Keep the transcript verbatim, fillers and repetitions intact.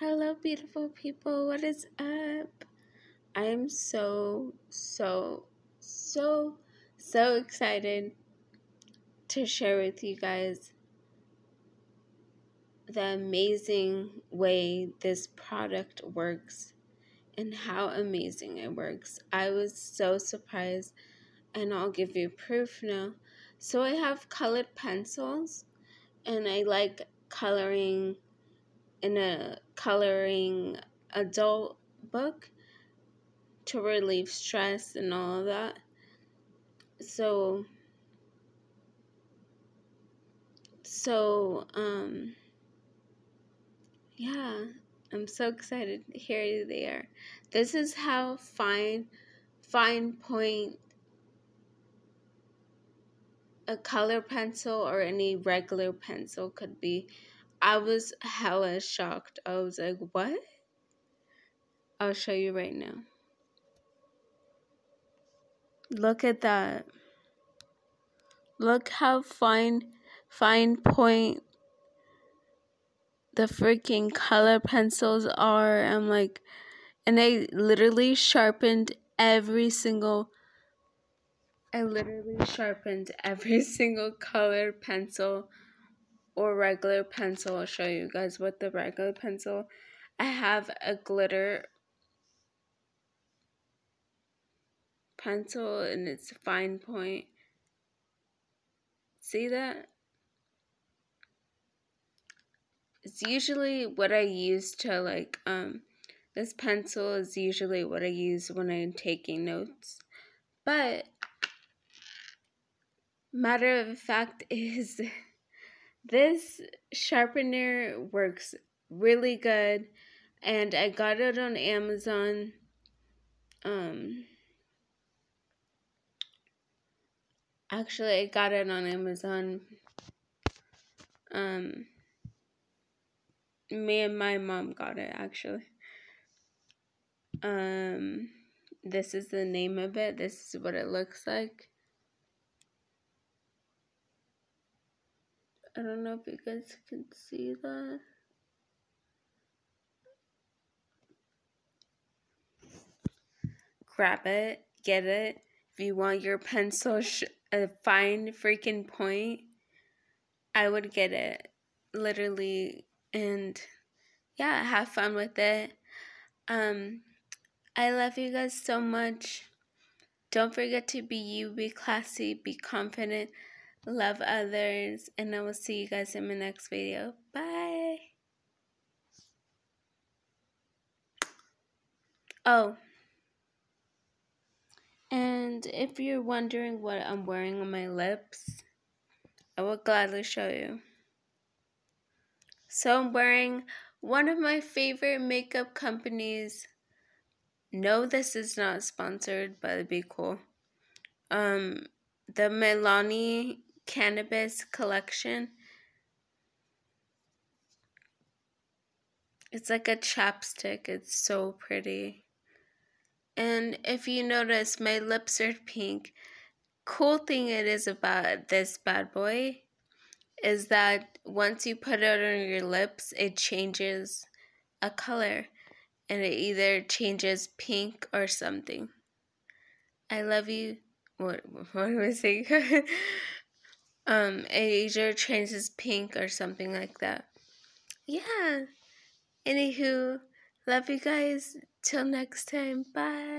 Hello, beautiful people. What is up? I am so, so, so, so excited to share with you guys the amazing way this product works and how amazing it works. I was so surprised, and I'll give you proof now. So I have colored pencils, and I like coloring in a coloring adult book to relieve stress and all of that. So, so, um, yeah, I'm so excited. Here they are. This is how fine, fine point a color pencil or any regular pencil could be. I was hella shocked. I was like, what? I'll show you right now. Look at that. Look how fine, fine point the freaking color pencils are. I'm like, and I literally sharpened every single, I literally sharpened every single color pencil or regular pencil. I'll show you guys what the regular pencil. I have a glitter pencil and it's fine point. See that? It's usually what I use to like, um, this pencil is usually what I use when I'm taking notes. But matter of fact is this sharpener works really good, and I got it on Amazon. Um, actually, I got it on Amazon. Um, me and my mom got it actually. Um, this is the name of it. This is what it looks like. I don't know if you guys can see that. Grab it, get it. If you want your pencil sh a fine freaking point, I would get it, literally, and yeah, have fun with it. Um, I love you guys so much. Don't forget to be you, be classy, be confident, love others, and I will see you guys in my next video. Bye. Oh, and if you're wondering what I'm wearing on my lips, I will gladly show you. So I'm wearing one of my favorite makeup companies. No, this is not sponsored, but it'd be cool. Um, the Milani Cannabis Collection. It's like a chapstick. It's so pretty. And if you notice, my lips are pink. Cool thing it is about this bad boy is that once you put it on your lips, it changes a color. And it either changes pink or something. I love you. What, what do I say? um, it either changes pink or something like that. Yeah. Anywho, love you guys. Till next time. Bye.